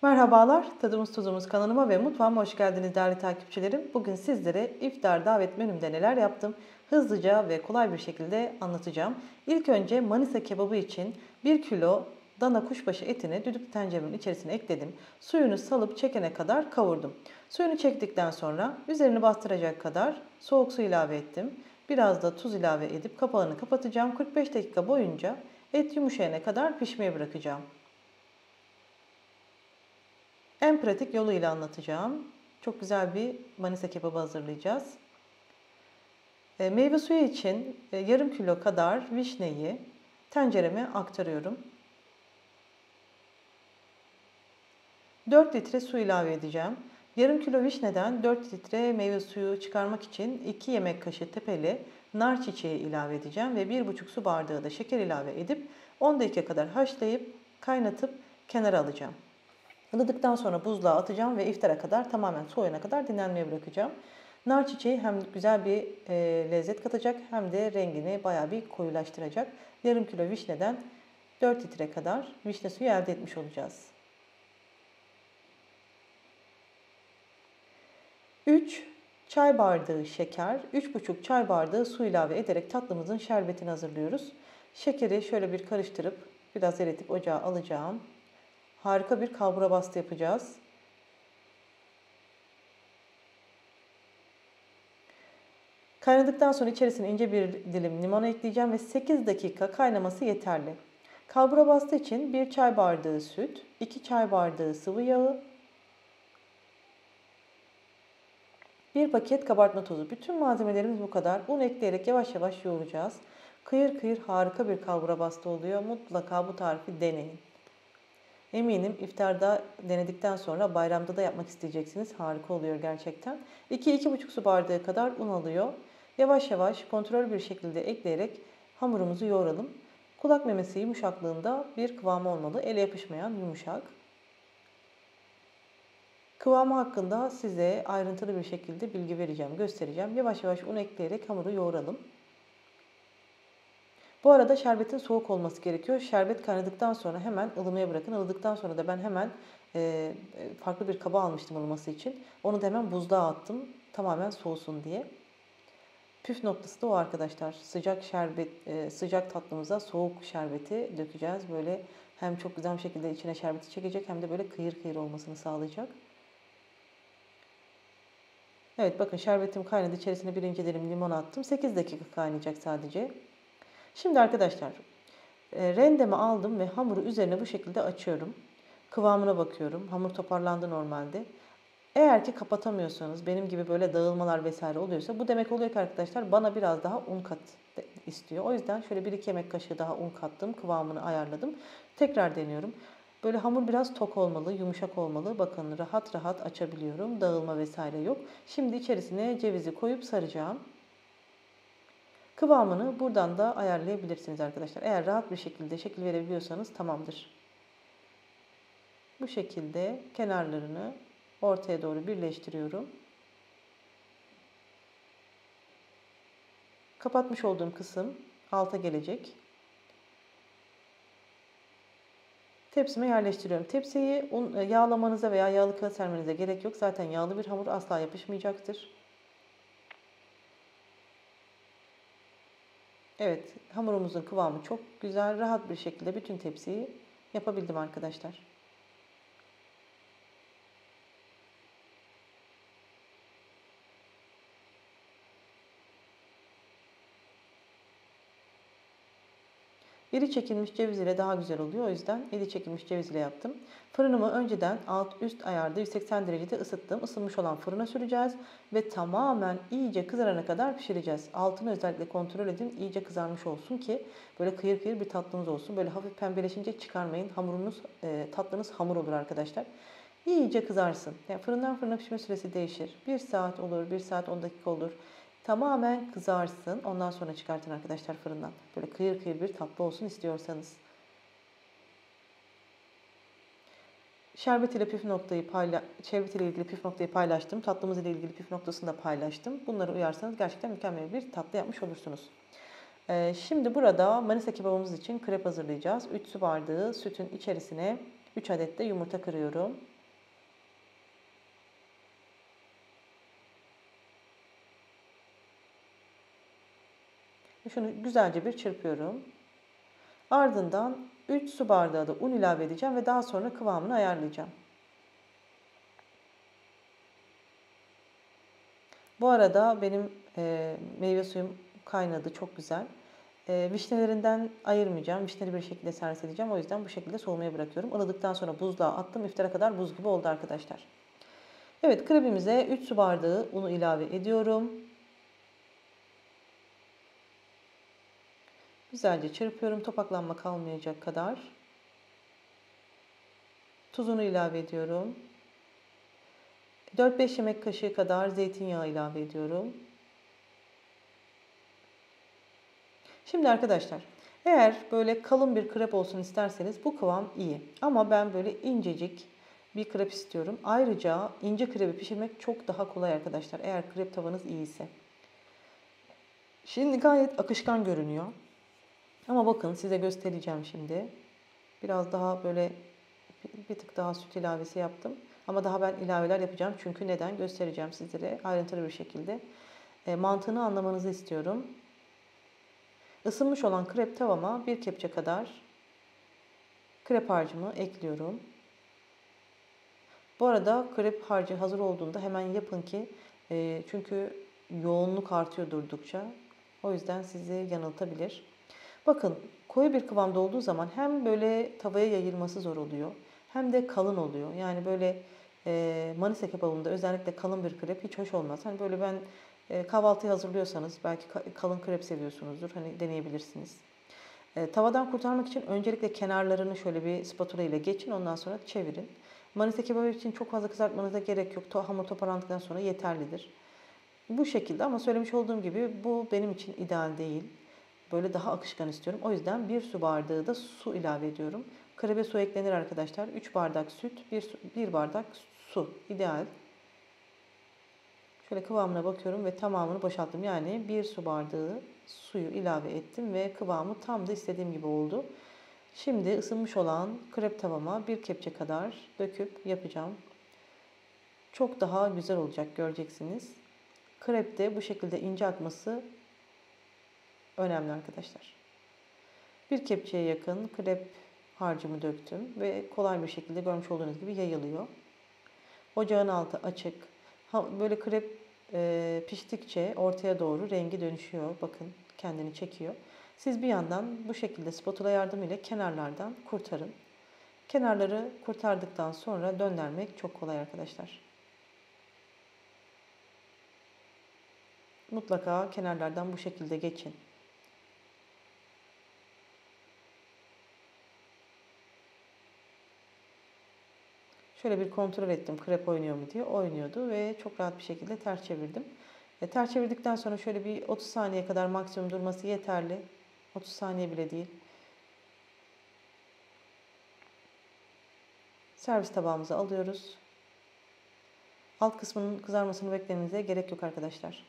Merhabalar, Tadımız Tuzumuz kanalıma ve mutfağıma hoş geldiniz değerli takipçilerim. Bugün sizlere iftar davet menümde neler yaptım hızlıca ve kolay bir şekilde anlatacağım. İlk önce Manisa kebabı için 1 kilo dana kuşbaşı etini düdüklü tenceremin içerisine ekledim. Suyunu salıp çekene kadar kavurdum. Suyunu çektikten sonra üzerini bastıracak kadar soğuk su ilave ettim. Biraz da tuz ilave edip kapağını kapatacağım. 45 dakika boyunca et yumuşayana kadar pişmeye bırakacağım. En pratik yoluyla anlatacağım. Çok güzel bir Manisa kebabı hazırlayacağız. Meyve suyu için yarım kilo kadar vişneyi tencereme aktarıyorum. 4 litre su ilave edeceğim. Yarım kilo vişneden 4 litre meyve suyu çıkarmak için 2 yemek kaşığı tepeli nar çiçeği ilave edeceğim ve 1,5 su bardağı da şeker ilave edip 10 dakika kadar haşlayıp kaynatıp kenara alacağım. Ilıdıktan sonra buzluğa atacağım ve iftara kadar tamamen soğuyana kadar dinlenmeye bırakacağım. Nar çiçeği hem güzel bir lezzet katacak hem de rengini bayağı bir koyulaştıracak. Yarım kilo vişneden 4 litre kadar vişne suyu elde etmiş olacağız. 3 çay bardağı şeker, 3,5 çay bardağı su ilave ederek tatlımızın şerbetini hazırlıyoruz. Şekeri şöyle bir karıştırıp biraz eritip ocağa alacağım. Harika bir kalbura bastı yapacağız. Kaynadıktan sonra içerisine ince bir dilim limon ekleyeceğim ve 8 dakika kaynaması yeterli. Kalbura bastı için 1 çay bardağı süt, 2 çay bardağı sıvı yağı, 1 paket kabartma tozu. Bütün malzemelerimiz bu kadar. Un ekleyerek yavaş yavaş yoğuracağız. Kıyır kıyır harika bir kalbura bastı oluyor. Mutlaka bu tarifi deneyin. Eminim iftarda denedikten sonra bayramda da yapmak isteyeceksiniz. Harika oluyor gerçekten. 2-2,5 su bardağı kadar un alıyor. Yavaş yavaş kontrol bir şekilde ekleyerek hamurumuzu yoğuralım. Kulak memesi yumuşaklığında bir kıvamı olmalı. Ele yapışmayan yumuşak. Kıvamı hakkında size ayrıntılı bir şekilde bilgi vereceğim, göstereceğim. Yavaş yavaş un ekleyerek hamuru yoğuralım. Bu arada şerbetin soğuk olması gerekiyor. Şerbet kaynadıktan sonra hemen ılımaya bırakın. Ilıdıktan sonra da ben hemen farklı bir kaba almıştım ılıması için. Onu da hemen buzluğa attım. Tamamen soğusun diye. Püf noktası da o arkadaşlar. Sıcak şerbet, sıcak tatlımıza soğuk şerbeti dökeceğiz. Böyle hem çok güzel bir şekilde içine şerbeti çekecek hem de böyle kıyır kıyır olmasını sağlayacak. Evet bakın şerbetim kaynadı. İçerisine birinci dilim limon attım. 8 dakika kaynayacak sadece. Şimdi arkadaşlar rendemi aldım ve hamuru üzerine bu şekilde açıyorum. Kıvamına bakıyorum. Hamur toparlandı normalde. Eğer ki kapatamıyorsanız benim gibi böyle dağılmalar vesaire oluyorsa bu demek oluyor ki arkadaşlar bana biraz daha un kat istiyor. O yüzden şöyle 1-2 yemek kaşığı daha un kattım. Kıvamını ayarladım. Tekrar deniyorum. Böyle hamur biraz tok olmalı, yumuşak olmalı. Bakın rahat rahat açabiliyorum. Dağılma vesaire yok. Şimdi içerisine cevizi koyup saracağım. Kıvamını buradan da ayarlayabilirsiniz arkadaşlar. Eğer rahat bir şekilde şekil verebiliyorsanız tamamdır. Bu şekilde kenarlarını ortaya doğru birleştiriyorum. Kapatmış olduğum kısım alta gelecek. Tepsime yerleştiriyorum. Tepsiyi yağlamanıza veya yağlı kağıt sermenize gerek yok. Zaten yağlı bir hamur asla yapışmayacaktır. Evet, hamurumuzun kıvamı çok güzel. Rahat bir şekilde bütün tepsiyi yapabildim arkadaşlar. İri çekilmiş ceviz ile daha güzel oluyor. O yüzden iri çekilmiş ceviz ile yaptım. Fırınımı önceden alt üst ayarda 180 derecede ısıttım. Isınmış olan fırına süreceğiz ve tamamen iyice kızarana kadar pişireceğiz. Altını özellikle kontrol edin. İyice kızarmış olsun ki böyle kıyır kıyır bir tatlınız olsun. Böyle hafif pembeleşince çıkarmayın. Hamurunuz, tatlınız hamur olur arkadaşlar. İyice kızarsın. Yani fırından fırına pişme süresi değişir. 1 saat olur, 1 saat 10 dakika olur. Tamamen kızarsın. Ondan sonra çıkartın arkadaşlar fırından. Böyle kıyır kıyır bir tatlı olsun istiyorsanız. Şerbet ile ilgili püf noktayı paylaştım. Tatlımız ile ilgili püf noktasını da paylaştım. Bunları uyarsanız gerçekten mükemmel bir tatlı yapmış olursunuz. Şimdi burada Manisa kebabımız için krep hazırlayacağız. 3 su bardağı sütün içerisine 3 adet de yumurta kırıyorum. Şunu güzelce bir çırpıyorum. Ardından 3 su bardağı da un ilave edeceğim ve daha sonra kıvamını ayarlayacağım. Bu arada benim meyve suyum kaynadı, çok güzel. Vişnelerinden ayırmayacağım. Vişneli bir şekilde servis edeceğim. O yüzden bu şekilde soğumaya bırakıyorum. Ilıdıktan sonra buzluğa attım. İftara kadar buz gibi oldu arkadaşlar. Evet, krebimize 3 su bardağı unu ilave ediyorum. Güzelce çırpıyorum. Topaklanma kalmayacak kadar. Tuzunu ilave ediyorum. 4-5 yemek kaşığı kadar zeytinyağı ilave ediyorum. Şimdi arkadaşlar, eğer böyle kalın bir krep olsun isterseniz bu kıvam iyi. Ama ben böyle incecik bir krep istiyorum. Ayrıca ince krebi pişirmek çok daha kolay arkadaşlar, eğer krep tavanız iyi ise. Şimdi gayet akışkan görünüyor. Ama bakın, size göstereceğim şimdi. Biraz daha böyle bir tık daha süt ilavesi yaptım. Ama daha ben ilaveler yapacağım. Çünkü neden? Göstereceğim sizlere ayrıntılı bir şekilde. Mantığını anlamanızı istiyorum. Isınmış olan krep tavama bir kepçe kadar krep harcımı ekliyorum. Bu arada krep harcı hazır olduğunda hemen yapın ki çünkü yoğunluk artıyor durdukça. O yüzden sizi yanıltabilir. Bakın, koyu bir kıvamda olduğu zaman hem böyle tavaya yayılması zor oluyor hem de kalın oluyor. Yani böyle Manisa kebabında özellikle kalın bir krep hiç hoş olmaz. Hani böyle ben kahvaltıyı hazırlıyorsanız belki kalın krep seviyorsunuzdur. Hani deneyebilirsiniz. Tavadan kurtarmak için öncelikle kenarlarını şöyle bir spatula ile geçin, ondan sonra çevirin. Manisa kebabı için çok fazla kızartmanıza gerek yok. Hamur toparlandıktan sonra yeterlidir. Bu şekilde, ama söylemiş olduğum gibi bu benim için ideal değil. Böyle daha akışkan istiyorum. O yüzden bir su bardağı da su ilave ediyorum. Krebe su eklenir arkadaşlar. 3 bardak süt, bir bardak su. İdeal. Şöyle kıvamına bakıyorum ve tamamını boşalttım. Yani bir su bardağı suyu ilave ettim ve kıvamı tam da istediğim gibi oldu. Şimdi ısınmış olan krep tavama bir kepçe kadar döküp yapacağım. Çok daha güzel olacak, göreceksiniz. Krep de bu şekilde ince akması önemli arkadaşlar. Bir kepçeye yakın krep harcımı döktüm ve kolay bir şekilde görmüş olduğunuz gibi yayılıyor. Ocağın altı açık. Böyle krep piştikçe ortaya doğru rengi dönüşüyor. Bakın, kendini çekiyor. Siz bir yandan bu şekilde spatula yardımıyla kenarlardan kurtarın. Kenarları kurtardıktan sonra döndürmek çok kolay arkadaşlar. Mutlaka kenarlardan bu şekilde geçin. Şöyle bir kontrol ettim krep oynuyor mu diye. Oynuyordu ve çok rahat bir şekilde ters çevirdim. Ters çevirdikten sonra şöyle bir 30 saniye kadar maksimum durması yeterli. 30 saniye bile değil. Servis tabağımıza alıyoruz. Alt kısmının kızarmasını beklemenize gerek yok arkadaşlar.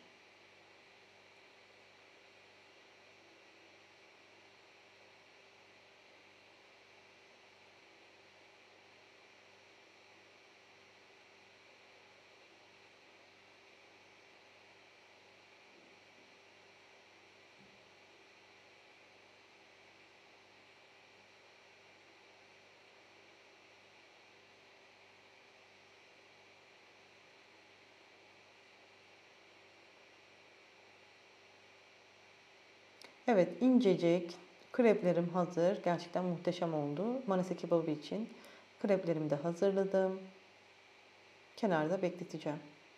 Evet, incecik kreplerim hazır. Gerçekten muhteşem oldu. Manisa kebabı için kreplerimi de hazırladım. Kenarda bekleteceğim.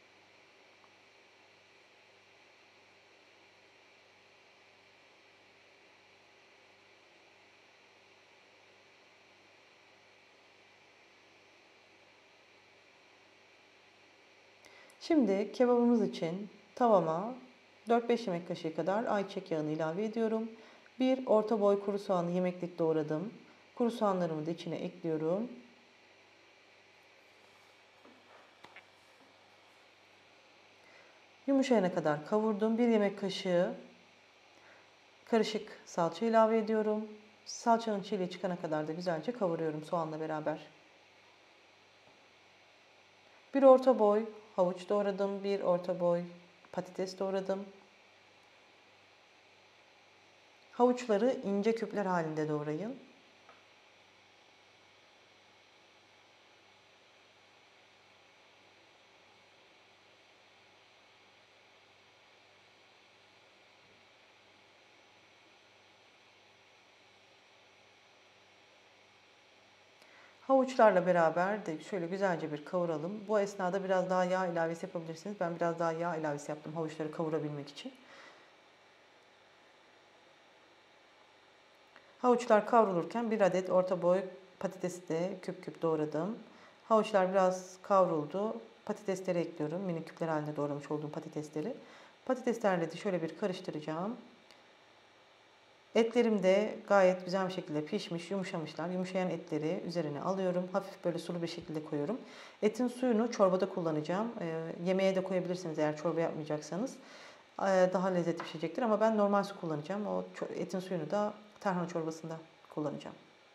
Şimdi kebabımız için tavama 4-5 yemek kaşığı kadar ayçiçek yağını ilave ediyorum. Bir orta boy kuru soğanı yemeklik doğradım. Kuru soğanlarımı da içine ekliyorum. Yumuşayana kadar kavurdum. Bir yemek kaşığı karışık salça ilave ediyorum. Salçanın çiğliği çıkana kadar da güzelce kavuruyorum soğanla beraber. Bir orta boy havuç doğradım. Bir orta boy patates doğradım. Havuçları ince küpler halinde doğrayın. Havuçlarla beraber de şöyle güzelce bir kavuralım. Bu esnada biraz daha yağ ilavesi yapabilirsiniz. Ben biraz daha yağ ilavesi yaptım havuçları kavurabilmek için. Havuçlar kavrulurken bir adet orta boy patatesi de küp küp doğradım. Havuçlar biraz kavruldu. Patatesleri ekliyorum. Minik küpler halinde doğramış olduğum patatesleri. Patateslerle de şöyle bir karıştıracağım. Etlerim de gayet güzel bir şekilde pişmiş, yumuşamışlar. Yumuşayan etleri üzerine alıyorum. Hafif böyle sulu bir şekilde koyuyorum. Etin suyunu çorbada kullanacağım. Yemeğe de koyabilirsiniz eğer çorba yapmayacaksanız. Daha lezzetli pişecektir ama ben normal su kullanacağım. O etin suyunu da tarhana çorbasında kullanacağım.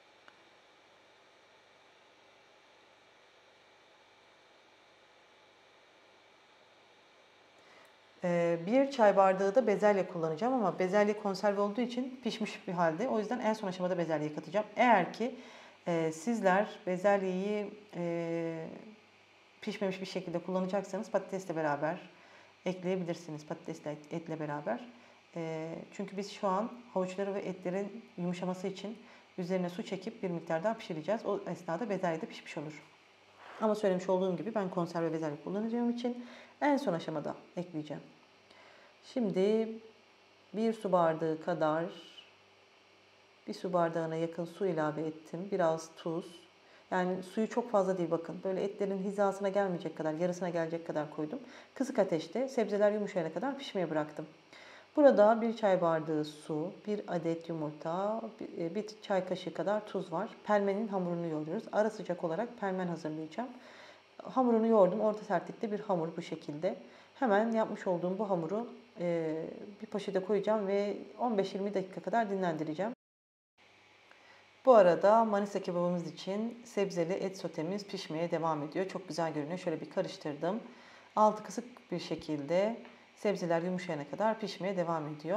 Bir çay bardağı da bezelye kullanacağım ama bezelye konserve olduğu için pişmiş bir halde. O yüzden en son aşamada bezelyeyi katacağım. Eğer ki sizler bezelyeyi pişmemiş bir şekilde kullanacaksanız patatesle beraber ekleyebilirsiniz. Patatesle etle beraber. Çünkü biz şu an havuçları ve etlerin yumuşaması için üzerine su çekip bir miktar daha pişireceğiz. O esnada bezelye de pişmiş olur. Ama söylemiş olduğum gibi ben konserve bezelye kullanacağım için en son aşamada ekleyeceğim. Şimdi bir su bardağı kadar, bir su bardağına yakın su ilave ettim. Biraz tuz. Yani suyu çok fazla değil bakın. Böyle etlerin hizasına gelmeyecek kadar, yarısına gelecek kadar koydum. Kısık ateşte sebzeler yumuşayana kadar pişmeye bıraktım. Burada bir çay bardağı su, bir adet yumurta, bir çay kaşığı kadar tuz var. Pelmenin hamurunu yoğuruyoruz. Ara sıcak olarak pelmen hazırlayacağım. Hamurunu yoğurdum. Orta sertlikte bir hamur bu şekilde. Hemen yapmış olduğum bu hamuru bir poşete koyacağım ve 15-20 dakika kadar dinlendireceğim. Bu arada Manisa kebabımız için sebzeli et sotemiz pişmeye devam ediyor. Çok güzel görünüyor. Şöyle bir karıştırdım. Altı kısık bir şekilde sebzeler yumuşayana kadar pişmeye devam ediyor.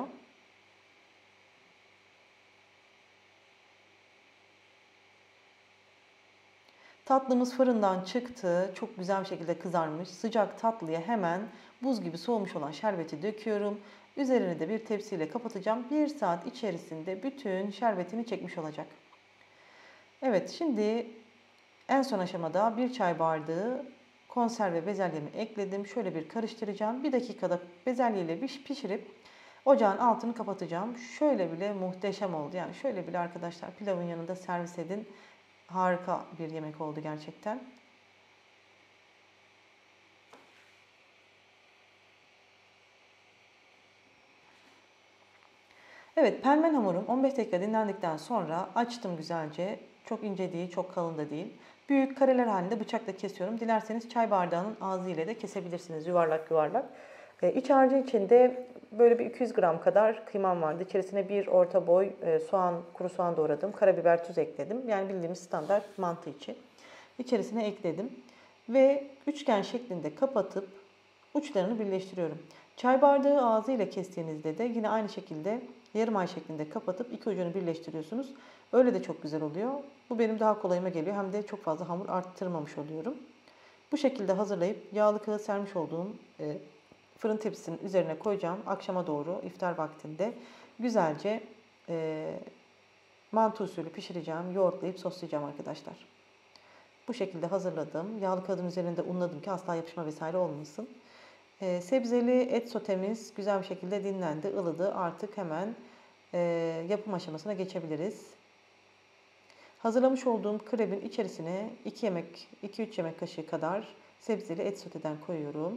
Tatlımız fırından çıktı. Çok güzel bir şekilde kızarmış. Sıcak tatlıya hemen buz gibi soğumuş olan şerbeti döküyorum. Üzerine de bir tepsiyle kapatacağım. 1 saat içerisinde bütün şerbetini çekmiş olacak. Evet, şimdi en son aşamada bir çay bardağı konserve bezelyemi ekledim. Şöyle bir karıştıracağım. 1 dakikada bezelyeyle pişirip ocağın altını kapatacağım. Şöyle bile muhteşem oldu. Yani şöyle bile arkadaşlar pilavın yanında servis edin. Harika bir yemek oldu gerçekten. Evet, pelmen hamurum 15 dakika dinlendikten sonra açtım güzelce. Çok ince değil, çok kalın da değil. Büyük kareler halinde bıçakla kesiyorum. Dilerseniz çay bardağının ağzı ile de kesebilirsiniz yuvarlak yuvarlak. İç harcı içinde böyle bir 200 gram kadar kıymam vardı. İçerisine bir orta boy soğan, kuru soğan doğradım. Karabiber, tuz ekledim. Yani bildiğimiz standart mantı için. İçerisine ekledim. Ve üçgen şeklinde kapatıp uçlarını birleştiriyorum. Çay bardağı ağzı ile kestiğinizde de yine aynı şekilde yarım ay şeklinde kapatıp iki ucunu birleştiriyorsunuz. Öyle de çok güzel oluyor. Bu benim daha kolayıma geliyor. Hem de çok fazla hamur arttırmamış oluyorum. Bu şekilde hazırlayıp yağlı kağıt sermiş olduğum fırın tepsisinin üzerine koyacağım. Akşama doğru iftar vaktinde güzelce mantı usulü pişireceğim. Yoğurtlayıp soslayacağım arkadaşlar. Bu şekilde hazırladım. Yağlı kağıdın üzerinde unladım ki asla yapışma vesaire olmasın. Sebzeli et sotemiz güzel bir şekilde dinlendi, ılıdı. Artık hemen yapım aşamasına geçebiliriz. Hazırlamış olduğum krebin içerisine 2-3 yemek kaşığı kadar sebzeli et soteden koyuyorum.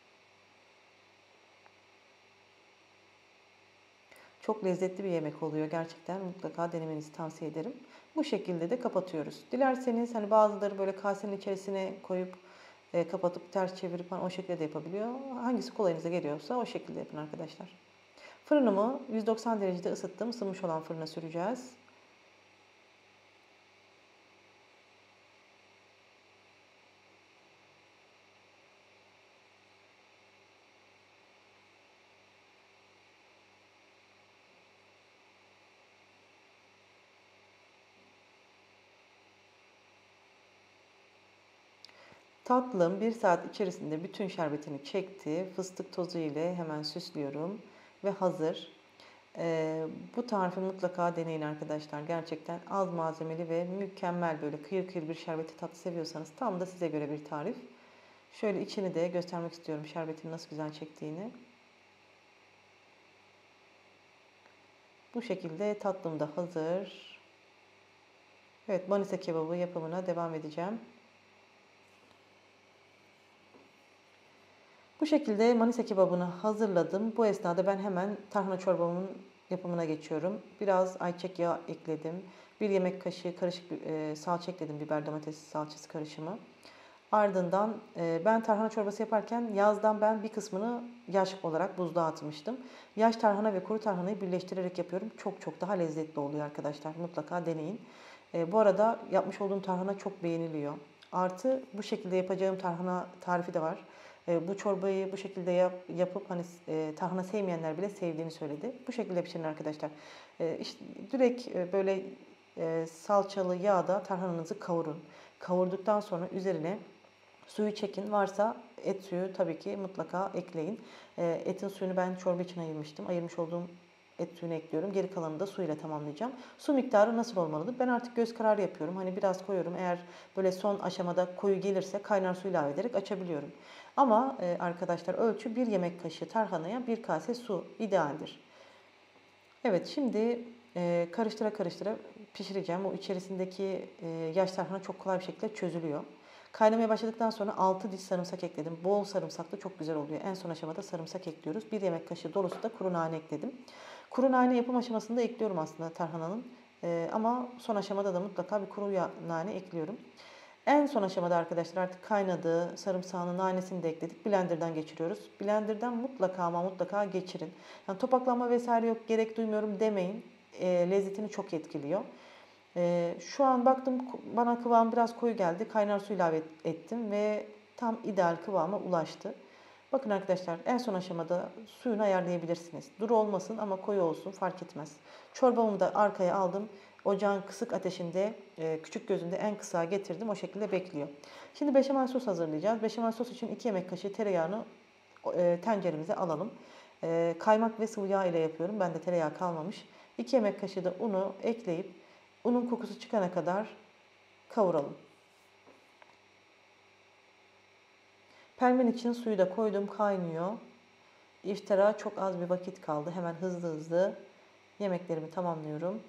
Çok lezzetli bir yemek oluyor gerçekten. Mutlaka denemenizi tavsiye ederim. Bu şekilde de kapatıyoruz. Dilerseniz hani bazıları böyle kasenin içerisine koyup kapatıp ters çevirip o şekilde de yapabiliyor. Hangisi kolayınıza geliyorsa o şekilde yapın arkadaşlar. Fırınımı 190 derecede ısıttım. Isınmış olan fırına süreceğiz. Tatlım 1 saat içerisinde bütün şerbetini çekti. Fıstık tozu ile hemen süslüyorum ve hazır. Ee, Bu tarifi mutlaka deneyin arkadaşlar. Gerçekten az malzemeli ve mükemmel, böyle kıyır kıyır bir şerbeti tatlı seviyorsanız tam da size göre bir tarif. Şöyle içini de göstermek istiyorum, şerbetin nasıl güzel çektiğini. Bu şekilde tatlım da hazır. Evet, Manisa kebabı yapımına devam edeceğim. Bu şekilde Manisa kebabını hazırladım. Bu esnada ben hemen tarhana çorbamın yapımına geçiyorum. Biraz ayçiçek yağı ekledim. 1 yemek kaşığı karışık salça ekledim. Biber domates salçası karışımı. Ardından ben tarhana çorbası yaparken yazdan ben bir kısmını yaş olarak buzluğa atmıştım. Yaş tarhana ve kuru tarhanayı birleştirerek yapıyorum. Çok çok daha lezzetli oluyor arkadaşlar. Mutlaka deneyin. Bu arada yapmış olduğum tarhana çok beğeniliyor. Artı bu şekilde yapacağım tarhana tarifi de var. Bu çorbayı bu şekilde yapıp hani tarhana sevmeyenler bile sevdiğini söyledi. Bu şekilde pişirin arkadaşlar. İşte direkt böyle salçalı yağda tarhananızı kavurun. Kavurduktan sonra üzerine suyu çekin. Varsa et suyu tabii ki mutlaka ekleyin. Etin suyunu ben çorba için ayırmıştım. Ayırmış olduğum et suyunu ekliyorum. Geri kalanını da suyla tamamlayacağım. Su miktarı nasıl olmalıdır? Ben artık göz kararı yapıyorum. Hani biraz koyuyorum. Eğer böyle son aşamada koyu gelirse kaynar su ilave ederek açabiliyorum. Ama arkadaşlar, ölçü 1 yemek kaşığı tarhanaya 1 kase su idealdir. Evet, şimdi karıştıra karıştıra pişireceğim. O içerisindeki yaş tarhana çok kolay bir şekilde çözülüyor. Kaynamaya başladıktan sonra 6 diş sarımsak ekledim. Bol sarımsaklı çok güzel oluyor. En son aşamada sarımsak ekliyoruz. 1 yemek kaşığı dolusu da kuru nane ekledim. Kuru nane yapım aşamasında ekliyorum aslında tarhananın. Ama son aşamada da mutlaka bir kuru nane ekliyorum. En son aşamada arkadaşlar artık kaynadı. Sarımsağını, nanesini de ekledik. Blender'dan geçiriyoruz. Blender'dan mutlaka ama mutlaka geçirin. Yani topaklanma vesaire yok, gerek duymuyorum demeyin. Lezzetini çok etkiliyor. Şu an baktım bana kıvam biraz koyu geldi. Kaynar su ilave ettim ve tam ideal kıvama ulaştı. Bakın arkadaşlar, en son aşamada suyunu ayarlayabilirsiniz. Duru olmasın ama koyu olsun, fark etmez. Çorbamı da arkaya aldım. Ocağın kısık ateşinde küçük gözünde en kısa getirdim. O şekilde bekliyor. Şimdi beşamel sos hazırlayacağız. Beşamel sos için 2 yemek kaşığı tereyağını tenceremize alalım. Kaymak ve sıvı yağ ile yapıyorum. Bende tereyağı kalmamış. 2 yemek kaşığı da unu ekleyip unun kokusu çıkana kadar kavuralım. Pelmen için suyu da koydum, kaynıyor. İftara çok az bir vakit kaldı. Hemen hızlı hızlı yemeklerimi tamamlıyorum.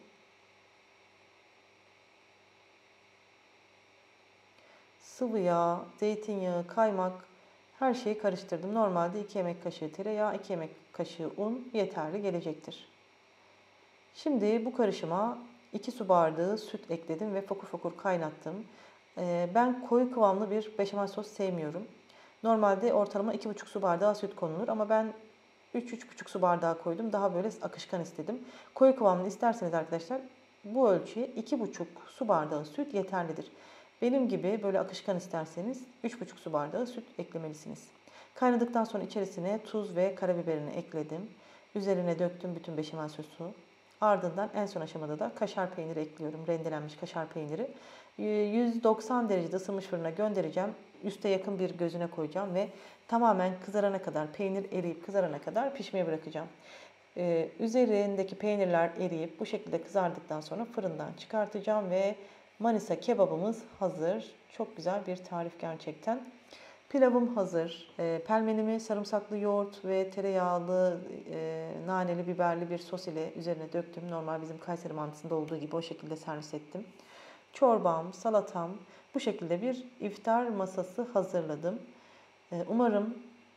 Sıvı yağ, zeytinyağı, kaymak, her şeyi karıştırdım. Normalde 2 yemek kaşığı tereyağı, 2 yemek kaşığı un yeterli gelecektir. Şimdi bu karışıma 2 su bardağı süt ekledim ve fokur fokur kaynattım. Ben koyu kıvamlı bir beşamel sos sevmiyorum. Normalde ortalama 2,5 su bardağı süt konulur ama ben 3-3,5 su bardağı koydum. Daha böyle akışkan istedim. Koyu kıvamlı isterseniz arkadaşlar bu ölçüye 2,5 su bardağı süt yeterlidir. Benim gibi böyle akışkan isterseniz 3,5 su bardağı süt eklemelisiniz. Kaynadıktan sonra içerisine tuz ve karabiberini ekledim. Üzerine döktüm bütün beşamel sosu. Ardından en son aşamada da kaşar peyniri ekliyorum. Rendelenmiş kaşar peyniri. 190 derecede ısınmış fırına göndereceğim. Üste yakın bir gözüne koyacağım ve tamamen kızarana kadar, peynir eriyip kızarana kadar pişmeye bırakacağım. Üzerindeki peynirler eriyip bu şekilde kızardıktan sonra fırından çıkartacağım ve Manisa kebabımız hazır. Çok güzel bir tarif gerçekten. Pilavım hazır. Pelmenimi sarımsaklı yoğurt ve tereyağlı, naneli, biberli bir sos ile üzerine döktüm. Normal bizim Kayseri mantısında olduğu gibi o şekilde servis ettim. Çorbam, salatam, bu şekilde bir iftar masası hazırladım. Umarım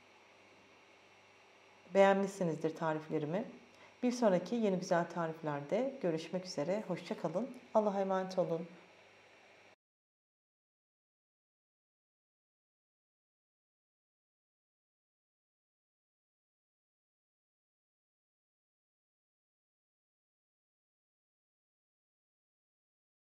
beğenmişsinizdir tariflerimi. Bir sonraki yeni güzel tariflerde görüşmek üzere. Hoşça kalın. Allah'a emanet olun.